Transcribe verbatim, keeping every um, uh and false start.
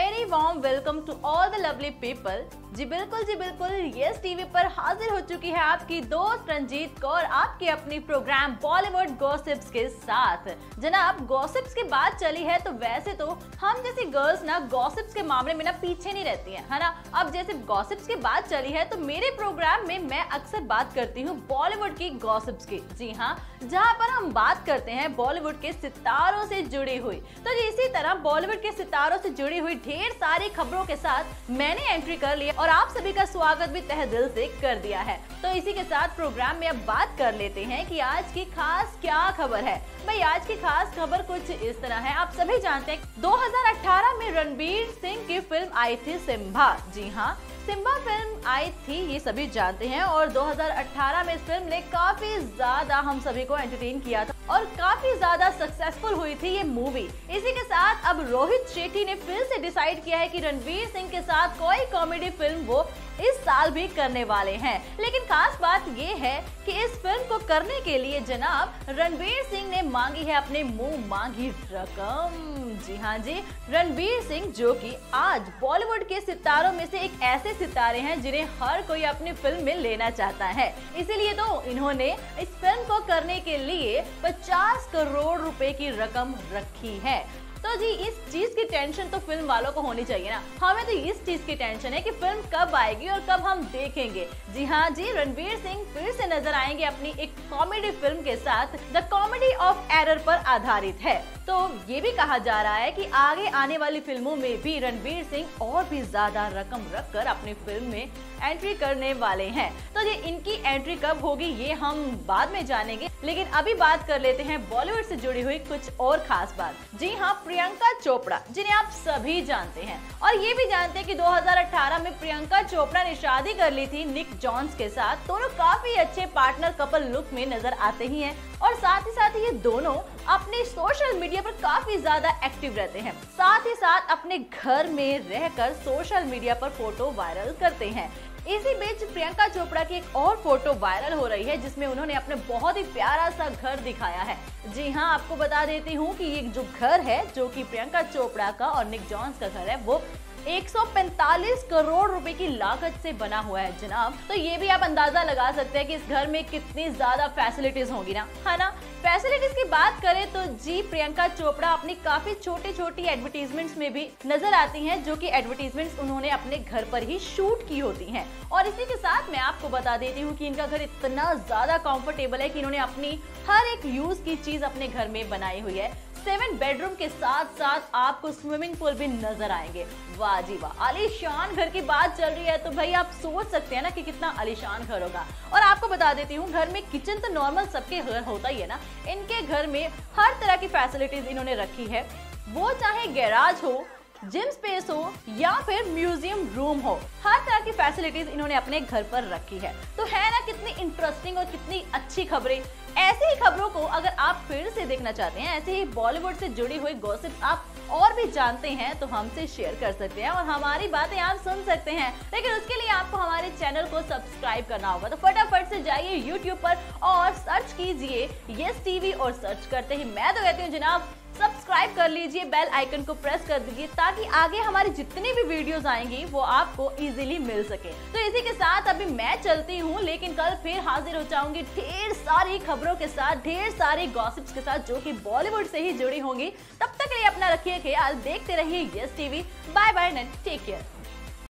Very warm welcome to all the lovely people. जी बिल्कुल जी बिल्कुल, यस टीवी पर हाजिर हो चुकी है आपकी दोस्त रंजीत कौर, आपकी अपनी प्रोग्राम बॉलीवुड गॉसिप्स के साथ। जनाब, गॉसिप्स की बात चली है तो वैसे तो हम जैसी गर्ल्स ना गॉसिप्स के मामले में ना पीछे नहीं रहती हैं, है ना। अब जैसे गॉसिप्स की बात चली है तो मेरे प्रोग्राम में मैं अक्सर बात करती हूँ बॉलीवुड की गॉसिप्स की। जी हाँ, जहाँ पर हम बात करते हैं बॉलीवुड के सितारों से जुड़ी हुई। तो इसी तरह बॉलीवुड के सितारों से जुड़ी हुई ढेर सारी खबरों के साथ मैंने एंट्री कर लिया और आप सभी का स्वागत भी तहे दिल से कर दिया है। तो इसी के साथ प्रोग्राम में अब बात कर लेते हैं कि आज की खास क्या खबर है। भाई, आज की खास खबर कुछ इस तरह है। आप सभी जानते हैं दो हज़ार अठारह में रणवीर सिंह की फिल्म आई थी सिम्बा। जी हाँ, सिम्बा फिल्म आई थी, ये सभी जानते हैं। और दो हज़ार अठारह में इस फिल्म ने काफी ज्यादा हम सभी को एंटरटेन किया था और काफी ज्यादा सक्सेसफुल हुई थी ये मूवी। इसी के साथ अब रोहित शेट्टी ने फिर से डिसाइड किया है कि रणवीर सिंह के साथ कोई कॉमेडी फिल्म वो इस साल भी करने वाले हैं। लेकिन खास बात ये है कि इस फिल्म को करने के लिए जनाब रणवीर सिंह ने मांगी है अपने मुंह मांगी रकम। जी हाँ जी, रणवीर सिंह जो कि आज बॉलीवुड के सितारों में से एक ऐसे सितारे हैं जिन्हें हर कोई अपनी फिल्म में लेना चाहता है। इसीलिए तो इन्होंने इस फिल्म को करने के लिए पचास करोड़ रुपए की रकम रखी है। तो जी इस चीज की टेंशन तो फिल्म वालों को होनी चाहिए ना। हमें तो इस चीज की टेंशन है कि फिल्म कब आएगी और कब हम देखेंगे। जी हाँ जी, रणवीर सिंह फिर से नजर आएंगे अपनी एक कॉमेडी फिल्म के साथ, द कॉमेडी ऑफ एरर पर आधारित है। तो ये भी कहा जा रहा है कि आगे आने वाली फिल्मों में भी रणवीर सिंह और भी ज्यादा रकम रखकर अपनी फिल्म में एंट्री करने वाले हैं। तो ये इनकी एंट्री कब होगी ये हम बाद में जानेंगे, लेकिन अभी बात कर लेते हैं बॉलीवुड से जुड़ी हुई कुछ और खास बात। जी हाँ, प्रियंका चोपड़ा, जिन्हें आप सभी जानते हैं और ये भी जानते हैं कि दो हज़ार अठारह में प्रियंका चोपड़ा ने शादी कर ली थी निक जॉन्स के साथ। दोनों काफी अच्छे पार्टनर कपल लुक में नजर आते ही हैं और साथ ही साथ ये दोनों अपने सोशल मीडिया पर काफी ज्यादा एक्टिव रहते हैं। साथ ही साथ अपने घर में रहकर सोशल मीडिया पर फोटो वायरल करते हैं। इसी बीच प्रियंका चोपड़ा की एक और फोटो वायरल हो रही है जिसमें उन्होंने अपने बहुत ही प्यारा सा घर दिखाया है। जी हाँ, आपको बता देती हूँ कि ये जो घर है जो कि प्रियंका चोपड़ा का और निक जॉन्स का घर है वो एक सौ पैंतालीस करोड़ रुपए की लागत से बना हुआ है जनाब। तो ये भी आप अंदाजा लगा सकते हैं कि इस घर में कितनी ज्यादा फैसिलिटीज होंगी ना, है ना। फैसिलिटीज की बात करें तो जी प्रियंका चोपड़ा अपनी काफी छोटी छोटी एडवर्टीजमेंट्स में भी नजर आती हैं, जो कि एडवर्टीजमेंट्स उन्होंने अपने घर पर ही शूट की होती हैं। और इसी के साथ मैं आपको बता देती हूँ कि इनका घर इतना ज्यादा कंफर्टेबल है कि इन्होंने अपनी हर एक यूज की चीज अपने घर में बनाई हुई है। सेवन बेडरूम के साथ साथ आपको स्विमिंग पूल भी नजर आएंगे। वाह जी वाह, आलीशान घर की बात चल रही है तो भाई आप सोच सकते हैं ना कि कितना आलीशान घर होगा। और आपको बता देती हूँ, घर में किचन तो नॉर्मल सबके घर होता ही है ना, इनके घर में हर तरह की फैसिलिटीज इन्होंने रखी है। वो चाहे गैराज हो, जिम स्पेस हो या फिर म्यूजियम रूम हो, हर तरह की फैसिलिटीज इन्होंने अपने घर पर रखी है। तो है ना कितनी इंटरेस्टिंग और कितनी अच्छी खबरें। ऐसी ही खबरों को अगर आप फिर से देखना चाहते हैं, ऐसे ही बॉलीवुड से जुड़ी हुई गॉसिप्स आप और भी जानते हैं तो हमसे शेयर कर सकते हैं और हमारी बातें आप सुन सकते हैं। लेकिन उसके लिए आपको हमारे चैनल को सब्सक्राइब करना होगा। तो फटाफट से जाइए यूट्यूब पर और सर्च कीजिए यस टीवी और सर्च करते ही मैं तो कहती हूँ जनाब सब्सक्राइब कर लीजिए, बेल आइकन को प्रेस कर दीजिए ताकि आगे हमारी जितनी भी वीडियोस आएंगी वो आपको इजीली मिल सके। तो इसी के साथ अभी मैं चलती हूँ, लेकिन कल फिर हाजिर हो जाऊंगी ढेर सारी खबरों के साथ, ढेर सारी गॉसिप्स के साथ जो कि बॉलीवुड से ही जुड़ी होंगी। तब तक के लिए अपना रखिए ख्याल, देखते रहिए yes TV. Bye bye and take care.